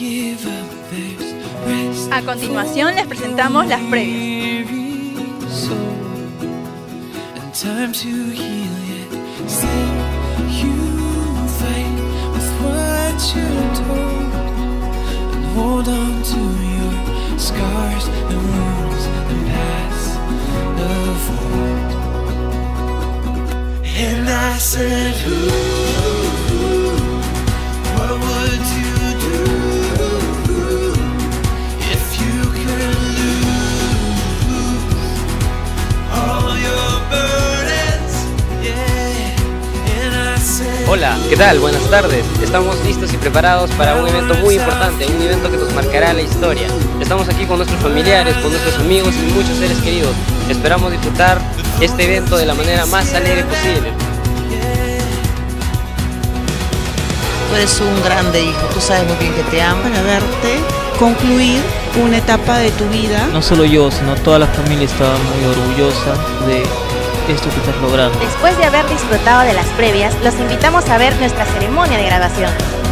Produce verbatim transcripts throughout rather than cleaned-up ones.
A continuación les presentamos las previas. And I said, ooh, what would you do if you could lose all your burdens? Yeah. And I said, hola, ¿qué tal? Buenas tardes. Estamos listos y preparados para un evento muy importante, un evento que nos marcará la historia. Estamos aquí con nuestros familiares, con nuestros amigos y muchos seres queridos. Esperamos disfrutar este evento de la manera más alegre posible. Tú eres un grande hijo, tú sabes muy bien que te amo. Para verte concluir una etapa de tu vida. No solo yo, sino toda la familia estaba muy orgullosa de esto que estás logrando. Después de haber disfrutado de las previas, los invitamos a ver nuestra ceremonia de graduación.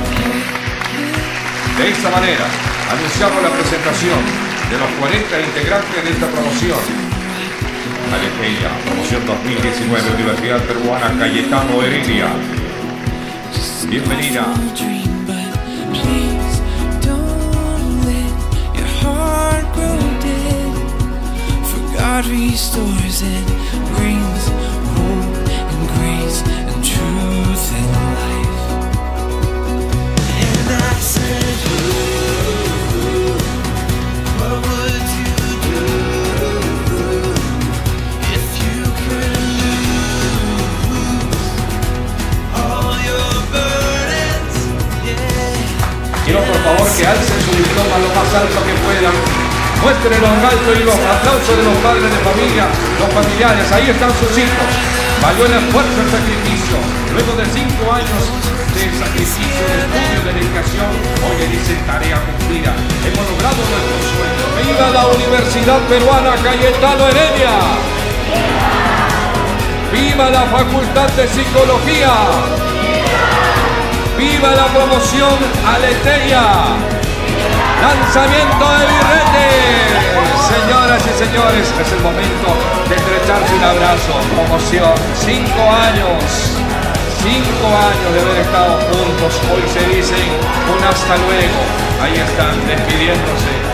De esta manera, anunciamos la presentación de los cuarenta integrantes de esta promoción. Aleteia, promoción dos mil diecinueve, Universidad Peruana Cayetano Heredia. Bienvenida. Quiero por favor que alcen su diploma lo más alto que puedan. Muéstrenlo en alto y los aplausos de los padres de familia, los familiares. Ahí están sus hijos. Valió el esfuerzo, el sacrificio. Luego de cinco años de sacrificio, de estudio, de dedicación, hoy le dicen tarea cumplida. Hemos logrado nuestro sueño. ¡Viva la Universidad Peruana Cayetano Heredia! ¡Viva la Facultad de Psicología! ¡Viva la promoción Aleteia! ¡Lanzamiento de birrete! Señoras y señores, es el momento de estrecharse un abrazo. Promoción, cinco años, cinco años de haber estado juntos. Hoy se dicen un hasta luego. Ahí están, despidiéndose.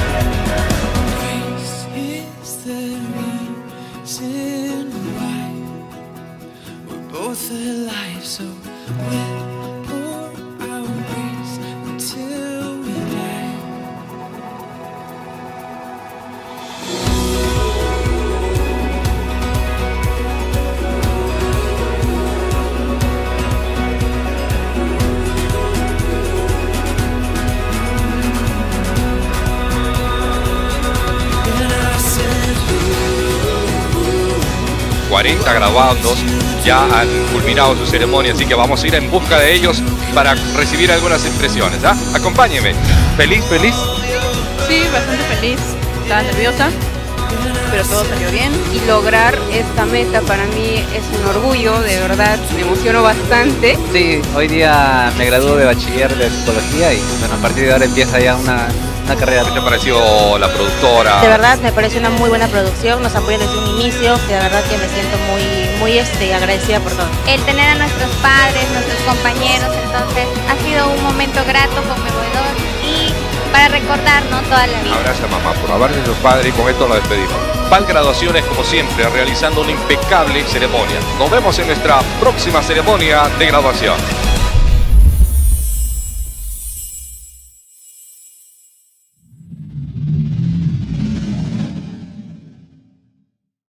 cuarenta graduados ya han culminado su ceremonia, así que vamos a ir en busca de ellos para recibir algunas impresiones. ¿Ah? Acompáñenme. ¿Feliz, feliz? Sí, bastante feliz. Estaba nerviosa, pero todo salió bien. Y lograr esta meta para mí es un orgullo, de verdad, me emociono bastante. Sí, hoy día me graduó de bachiller de psicología y bueno, a partir de ahora empieza ya una, una carrera. ¿Qué te pareció la productora? De verdad me parece una muy buena producción, nos apoya desde un inicio, de verdad que me siento muy, muy este, agradecida por todo. El tener a nuestros padres, nuestros compañeros, entonces ha sido un momento grato, conmovedor y para recordarnos toda la vida. Gracias mamá por hablar de sus padres y con esto lo despedimos. P A L Graduaciones, como siempre, realizando una impecable ceremonia. Nos vemos en nuestra próxima ceremonia de graduación.